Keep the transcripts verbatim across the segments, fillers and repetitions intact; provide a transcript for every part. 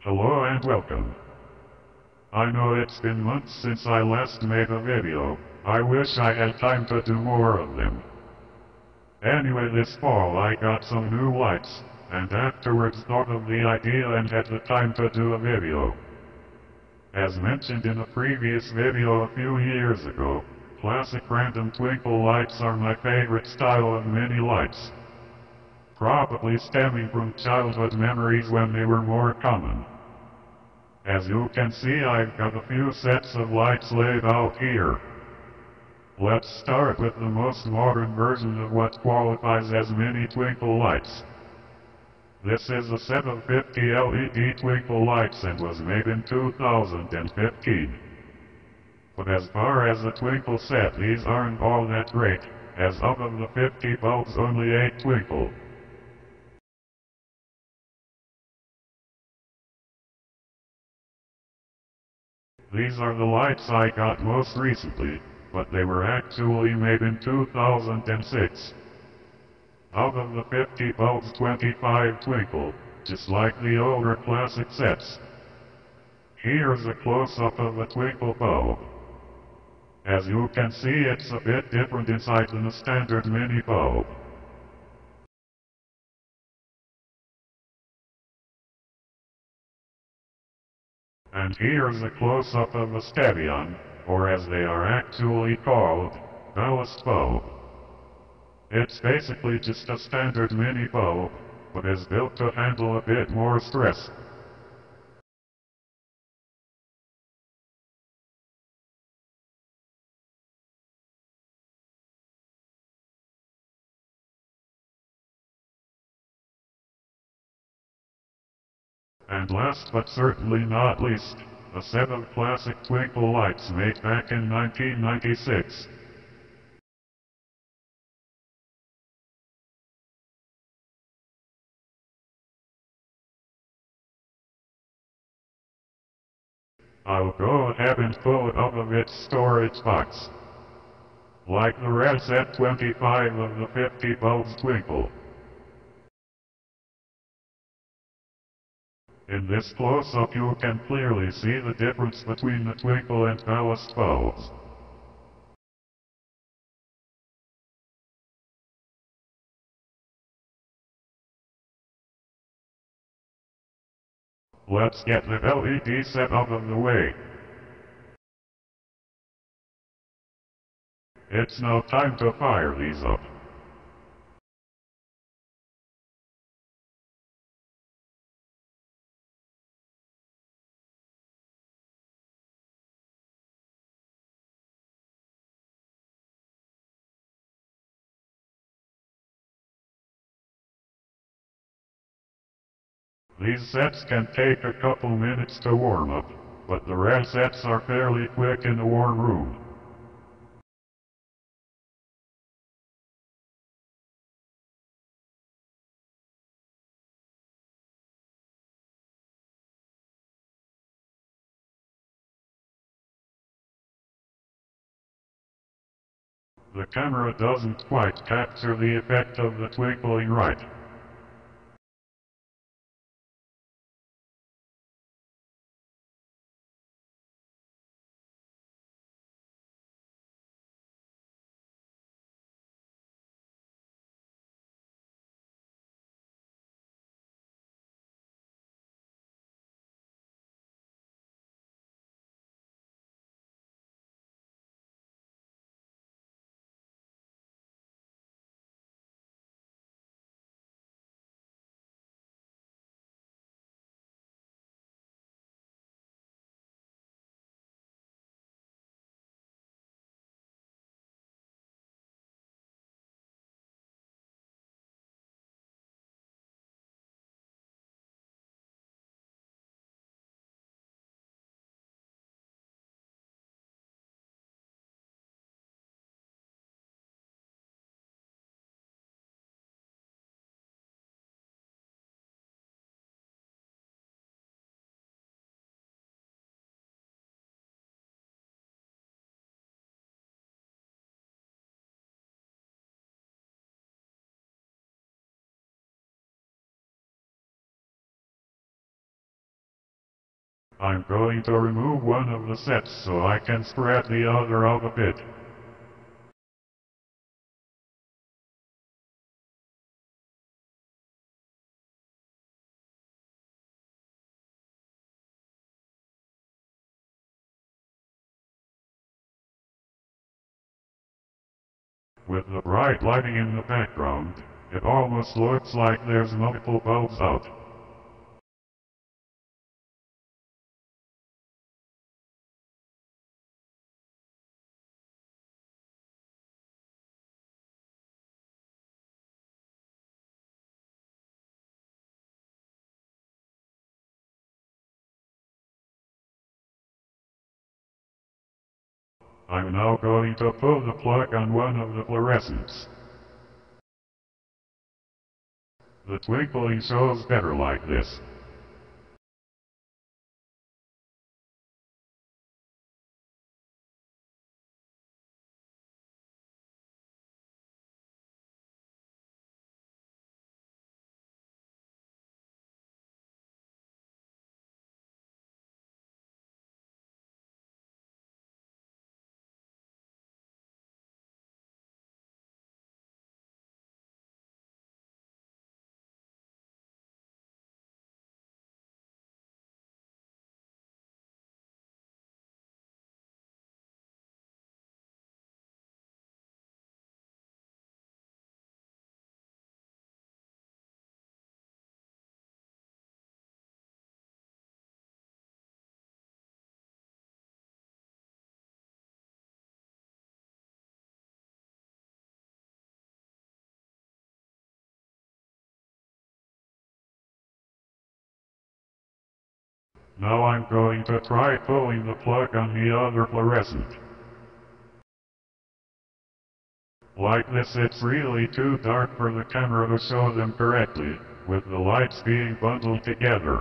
Hello and welcome. I know it's been months since I last made a video. I wish I had time to do more of them. Anyway, this fall I got some new lights, and afterwards thought of the idea and had the time to do a video. As mentioned in a previous video a few years ago, classic random twinkle lights are my favorite style of mini lights. Probably stemming from childhood memories when they were more common. As you can see, I've got a few sets of lights laid out here. Let's start with the most modern version of what qualifies as mini twinkle lights. This is a set of fifty L E D twinkle lights and was made in two thousand fifteen. But as far as the twinkle set, these aren't all that great, as out of the fifty bulbs only eight twinkle. These are the lights I got most recently, but they were actually made in two thousand six. Out of the fifty bulbs, twenty-five twinkle, just like the older classic sets. Here's a close-up of a twinkle bulb. As you can see, it's a bit different inside than a standard mini bulb. And here's a close-up of a stadion, or as they are actually called, ballast bulb. It's basically just a standard mini bulb, but is built to handle a bit more stress. And last but certainly not least, a set of classic twinkle lights made back in nineteen ninety-six. I'll go ahead and pull it out of its storage box. Like the red set twenty-five of the fifty bulbs twinkle. In this close-up you can clearly see the difference between the twinkle and ballast bulbs. Let's get the L E D set out of the way. It's now time to fire these up. These sets can take a couple minutes to warm up, but the red sets are fairly quick in a warm room. The camera doesn't quite capture the effect of the twinkling right. I'm going to remove one of the sets so I can spread the other out a bit. With the bright lighting in the background, it almost looks like there's multiple bulbs out. I'm now going to pull the plug on one of the fluorescents. The twinkling shows better like this. Now I'm going to try pulling the plug on the other fluorescent. Like this, it's really too dark for the camera to show them correctly, with the lights being bundled together.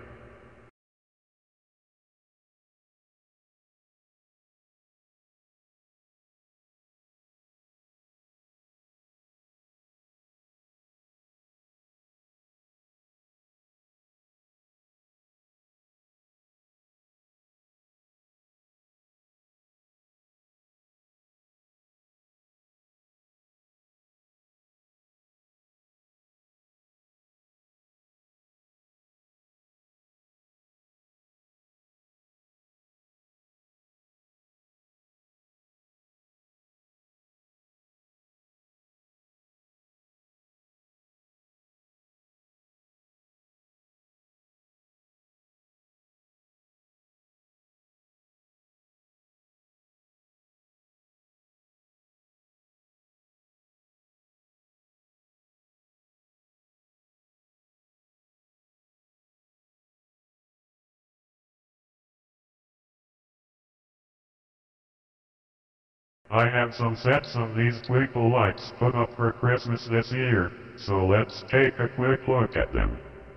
I have some sets of these twinkle lights put up for Christmas this year, so let's take a quick look at them.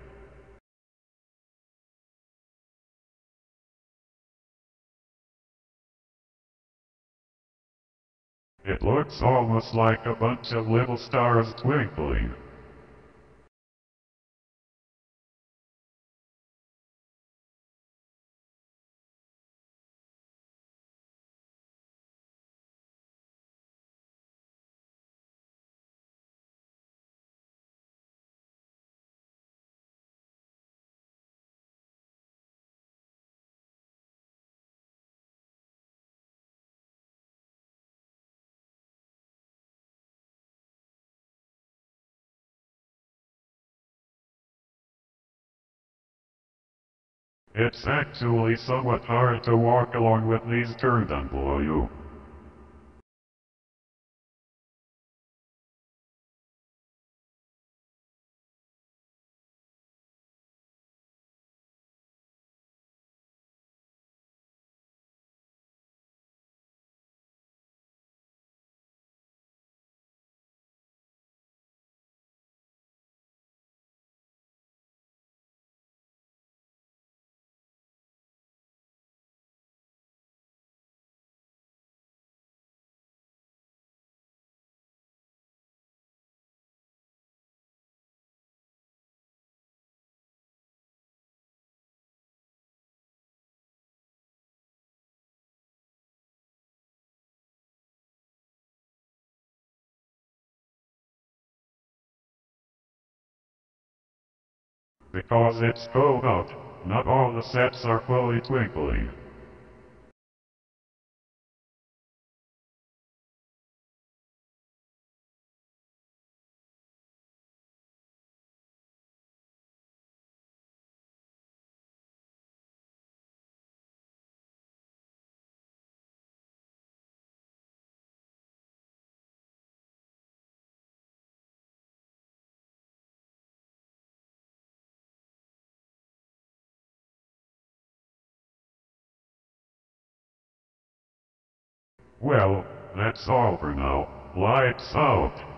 It looks almost like a bunch of little stars twinkling. It's actually somewhat hard to walk along with these turned on below you. Because it's cold out, not all the sets are fully twinkling. Well, that's all for now. Lights out.